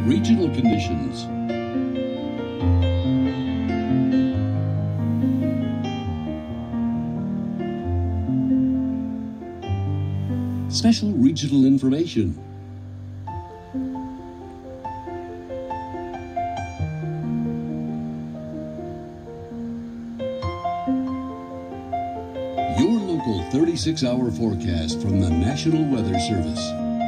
regional conditions. Special regional information. Your local 36-hour forecast from the National Weather Service.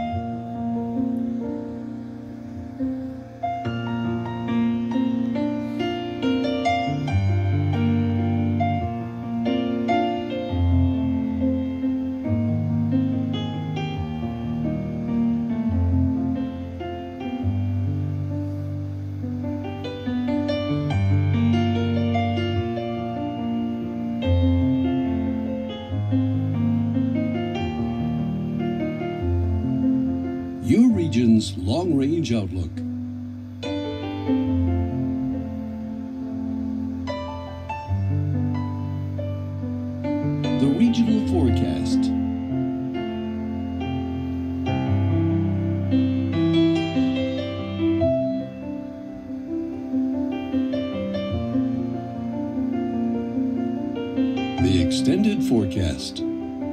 Your region's long-range outlook. The regional forecast. The extended forecast.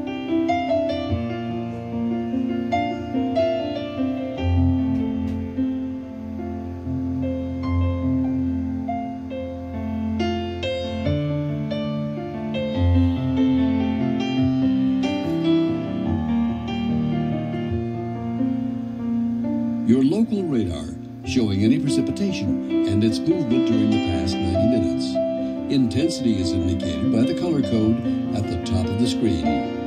Your local radar, showing any precipitation and its movement during the past 90 minutes. Intensity is indicated by the color code at the top of the screen.